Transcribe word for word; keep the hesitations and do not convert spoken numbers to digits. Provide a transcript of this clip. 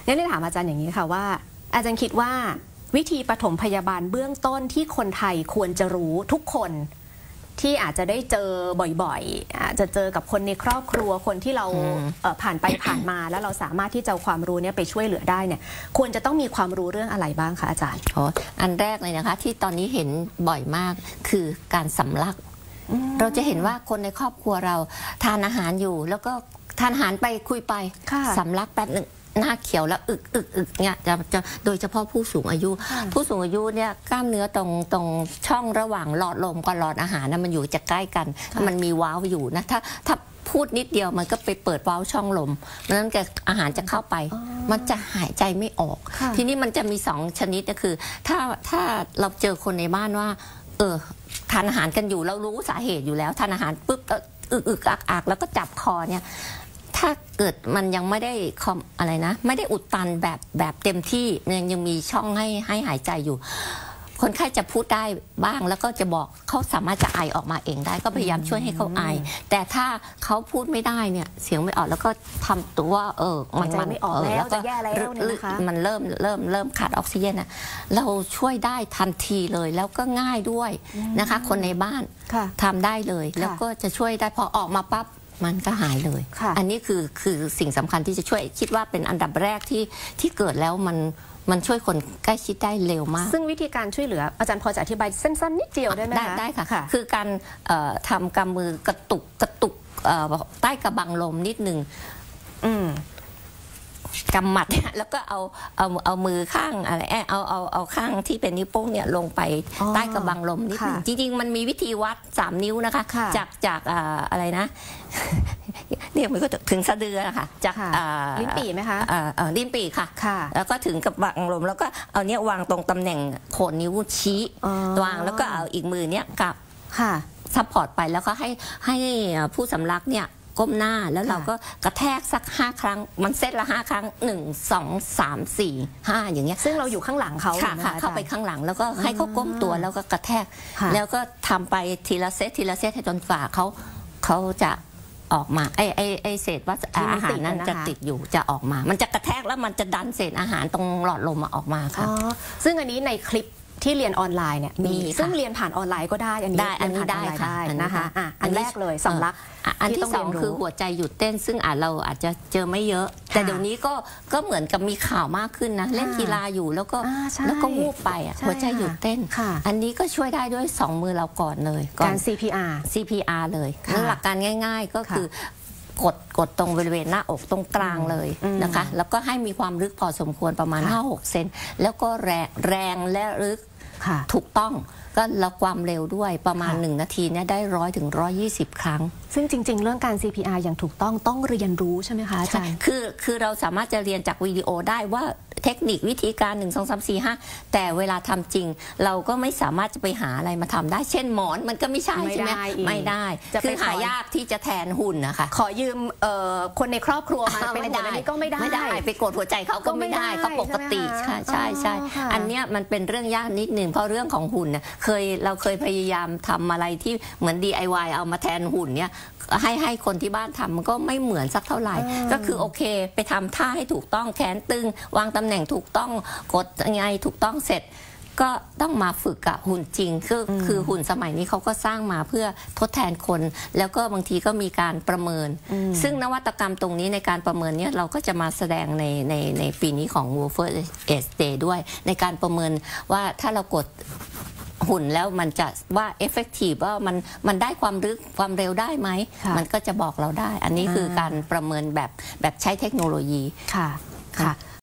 งั้นได้ถามอาจารย์อย่างนี้ค่ะว่าอาจารย์คิดว่าวิธีปฐมพยาบาลเบื้องต้นที่คนไทยควรจะรู้ทุกคนที่อาจจะได้เจอบ่อยๆอาจจะเจอกับคนในครอบครัวคนที่เราผ่านไปผ่านมาแล้วเราสามารถที่จะเอาความรู้นี้ไปช่วยเหลือได้เนี่ยควรจะต้องมีความรู้เรื่องอะไรบ้างคะอาจารย์อ๋ออันแรกเลยนะคะที่ตอนนี้เห็นบ่อยมากคือการสำลักเราจะเห็นว่าคนในครอบครัวเราทานอาหารอยู่แล้วก็ทานอาหารไปคุยไปสำลักแป๊บหนึ่งหน้าเขียวแล้วอึกอึกอึกเนี่ยจะจะโดยเฉพาะผู้สูงอายุผู้สูงอายุเนี่ยกล้ามเนื้อตรงตรงช่องระหว่างหลอดลมกับหลอดอาหารนะมันอยู่จะใกล้กันมันมีวาล์วอยู่นะถ้าถ้าพูดนิดเดียวมันก็ไปเปิดวาล์วช่องลมเพราะฉะนั้นอาหารจะเข้าไปมันจะหายใจไม่ออกทีนี้มันจะมีสองชนิดก็คือถ้าถ้าเราเจอคนในบ้านว่าเออทานอาหารกันอยู่เรารู้สาเหตุอยู่แล้วทานอาหารปุ๊บอึกอึกอักอักแล้วก็จับคอเนี่ยถ้าเกิดมันยังไม่ได้คอมอะไรนะไม่ได้อุดตันแบบแบบเต็มที่ยังยังมีช่องให้ให้หายใจอยู่คนไข้จะพูดได้บ้างแล้วก็จะบอกเขาสามารถจะไอออกมาเองได้ก็พยายามช่วยให้เขาไอแต่ถ้าเขาพูดไม่ได้เนี่ยเสียงไม่ออกแล้วก็ทำตัวเออมันจะไม่ออกแล้วจะแย่แล้วนะคะมันเริ่มเริ่มเริ่มขาดออกซิเจนนะเราช่วยได้ทันทีเลยแล้วก็ง่ายด้วยนะคะคนในบ้านทำได้เลยแล้วก็จะช่วยได้พอออกมาปั๊บมันก็หายเลยอันนี้คือคือสิ่งสำคัญที่จะช่วยคิดว่าเป็นอันดับแรกที่ที่เกิดแล้วมันมันช่วยคนใกล้ชิดได้เร็วมากซึ่งวิธีการช่วยเหลืออาจารย์พอจะอธิบายสั้นๆนิดเดียวได้ไหมคะได้ค่ะคือการทำกำมือกระตุกกระตุกใต้กระบังลมนิดหนึ่งกำหมัดแล้วก็เอาเอาเอามือข้างอะไรเอาเอาเอาข้างที่เป็นนิ้วโป้งเนี่ยลงไปใต้กระบังลมนิดนึงจริงๆมันมีวิธีวัดสามนิ้วนะคะจากจากอะไรนะเนี่ยมันก็ถึงสะดือค่ะจากลิ้นปี่ไหมคะลิ้นปี่ค่ะแล้วก็ถึงกระบังลมแล้วก็เอาเนี้ยวางตรงตำแหน่งโคนนิ้วชี้วางแล้วก็เอาอีกมือเนี้ยกับซัพพอร์ตไปแล้วก็ให้ให้ผู้สำลักเนี่ยก้มหน้าแล้วเราก็กระแทกสักห้าครั้งมันเซตละห้าครั้งหนึ่งสองสามสี่ห้าอย่างเงี้ยซึ่งเราอยู่ข้างหลังเขาค่ะเข้าไปข้างหลังแล้วก็ให้เขาก้มตัวแล้วก็กระแทกแล้วก็ทำไปทีละเซตทีละเซตให้จนฝ่าเขาเขาจะออกมาไอไอไอเศษว่าอาหารนั้นจะติดอยู่จะออกมามันจะกระแทกแล้วมันจะดันเศษอาหารตรงหลอดลมออกมาค่ะซึ่งอันนี้ในคลิปที่เรียนออนไลน์เนี่ยมีซึ่งเรียนผ่านออนไลน์ก็ได้อันนี้ได้อันนี้ได้ค่ะนะคะอันแรกเลยสำลักอันที่สองคือหัวใจหยุดเต้นซึ่งอาจเราอาจจะเจอไม่เยอะแต่เดี๋ยวนี้ก็ก็เหมือนกับมีข่าวมากขึ้นนะเล่นกีฬาอยู่แล้วก็แล้วก็วูบไปอ่ะหัวใจหยุดเต้นอันนี้ก็ช่วยได้ด้วยสองมือเราก่อนเลยการ ซี พี อาร์ซี พี อาร์ เลยหลักการง่ายๆก็คือกดกดตรงบริเวณหน้าอกตรงกลางเลยนะคะแล้วก็ให้มีความลึกพอสมควรประมาณ ห้าหก เซนแล้วก็แรงแรงและลึกถูกต้องก็แล้วความเร็วด้วยประมาณหนึ่งนาทีเนี่ยได้ร้อยถึงร้อยยี่สิบครั้งซึ่งจริงๆเรื่องการ ซี พี อาร์ อย่างถูกต้องต้องเรียนรู้ใช่ไหมคะอาจารย์คือคือเราสามารถจะเรียนจากวิดีโอได้ว่าเทคนิควิธีการหนึ่งสองสามสี่ห้าแต่เวลาทำจริงเราก็ไม่สามารถจะไปหาอะไรมาทำได้เช่นหมอนมันก็ไม่ใช่ใช่ไหมไม่ได้คือหายากที่จะแทนหุ่นนะคะขอยืมคนในครอบครัวมาเป็นหุ่นอันนี้ก็ไม่ได้ไม่ได้ไปกดหัวใจเขาก็ไม่ได้เขาปกติใช่ใช่ใช่อันเนี้ยมันเป็นเรื่องยากนิดนึงเพราะเรื่องของหุ่นเนี่ยเคยเราเคยพยายามทำอะไรที่เหมือน ดี ไอ วาย เอามาแทนหุ่นเนี่ยให้ให้คนที่บ้านทำมันก็ไม่เหมือนสักเท่าไหร่ก็คือโอเคไปทำท่าให้ถูกต้องแขนตึงวางตำแหน่งถูกต้องกดยังไงถูกต้องเสร็จก็ต้องมาฝึกกับหุ่นจริงคือคือหุ่นสมัยนี้เขาก็สร้างมาเพื่อทดแทนคนแล้วก็บางทีก็มีการประเมินซึ่งนวัตกรรมตรงนี้ในการประเมินเนี่ยเราก็จะมาแสดงในในในปีนี้ของ World First Day ด้วยในการประเมินว่าถ้าเรากดหุ่นแล้วมันจะว่า effective ว่ามันมันได้ความลึกความเร็วได้ไหมมันก็จะบอกเราได้อันนี้คือการประเมินแบบแบบใช้เทคโนโลยีค่ะค่ะ